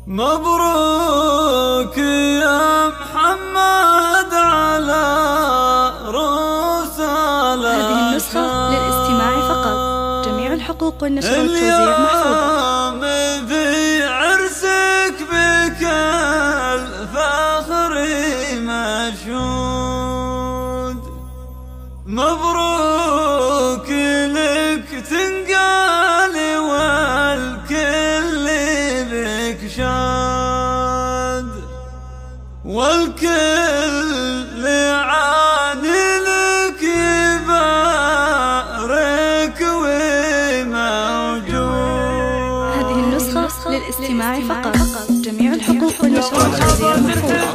مبروك يا محمد على رسالة. هذه النسخة للاستماع فقط. جميع الحقوق والنشر والتوزيع محفوظة. في عرسك بك الفخر مشهود، مبروك لك تنقال والكل بك شاد، والكل عاني لك يبارك وموجود. هذه النسخة للاستماع فقط. جميع الحقوق والنشر والتوزيع محفوظة.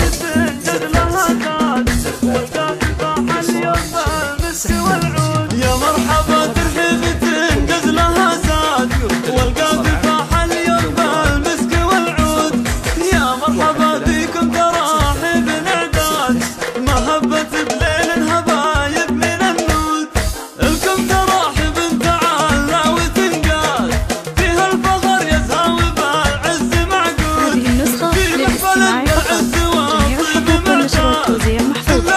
يا مرحبا ترحيب تنقز لها زاد، والقلب فاح اليوم بالمسك والعود. يا مرحبا بكم تراحب الاعداد، مهبة بليل هبايب من النود. لكم تراحب تعالى وتنقال، فيها الفخر يزهاوي بالعز معقود. هذه النسخة للاستماع فقط. جميع الحقوق والنشر والتوزيع محفوظة.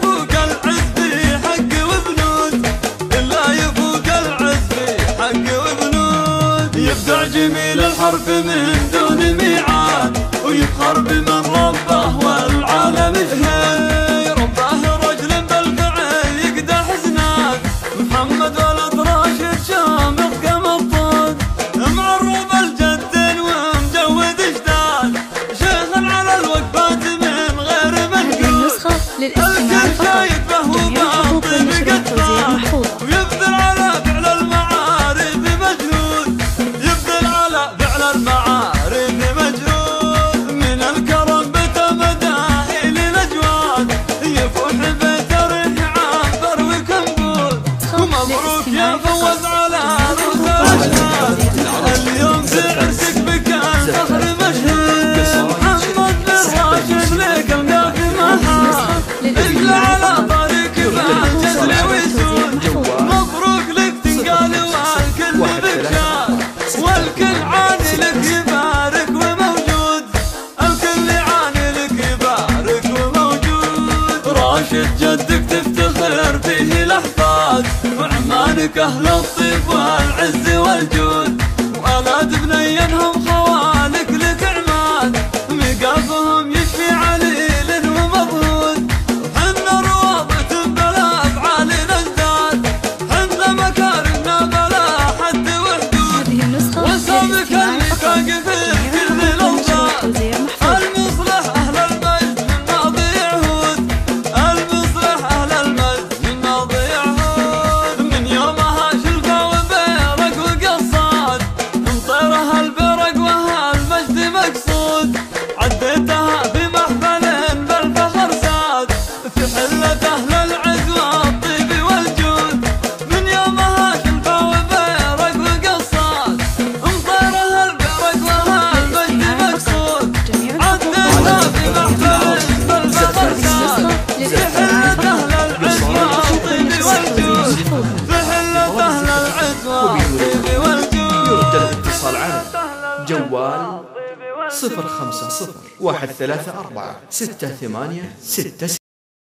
يبدع جميل الحرف من دون ميعاد، ويفخر بمن ربه والعالم شهاد. رباه رجل بالفعل يقدح حزنات، محمد ولد راشد شامخ كما الطود. معرب الجد ومجود اجداد، شيخ على الوقفات من غير منقود. هذه النسخة للاستماع فقط. جميع الحقوق والنشر والتوزيع محفوظة. ويبذل على فعل المعارف مجهود، يبذل على فعل المعارف مجهود. من الكرم بتمداهي للأجواد، يفوح بتريح عنبر وكنبود. ومبروك يا فوز على رؤوس الأشهاد، اليوم في عرسك بك الفخر مشهود. محمد بن راشد لك القافي مهاد، اجل على طريق بالجزل ويسود. مبروك لك تنقال والكل بك شاد، والكل عاني لك يبارك وموجود. الكل عاني لك يبارك وموجود. راشد جدك تفتخر فيه الأحفاد، وعمانك أهل الطيب والعز والجود. وأولاد بنينهم خوالك لك عماد، مقافهم يشفي عليل ومضهود. حنا روابط بلا أفعال نزداد، حنا مكارمنا بلا حد وحدود. هذه النسخة وسابك للاستماع اللي فقط. في جميع كل الحقوق والنشر الأوضاع. والتوزيع محفوظة. المصلح أهل المجد من ماضي عهود، المصلح أهل المجد من ماضي عهود. من يومها شلفة وبيرق وقصاد، مطيرها البرق وهالمجد مقصود. عديتها في محفل بالفخر ساد، في حلة أهل العز والطيب والجود. من يومها شلفة وبيرق وقصاد، مطيرها البرق وهالمجد مقصود. عديتها في محفل بالفخر ساد، في حلة أهل العز والطيب والجود. في حلة أهل العز والطيب والجود. يرجى الاتصال على جوال 050 134 68 6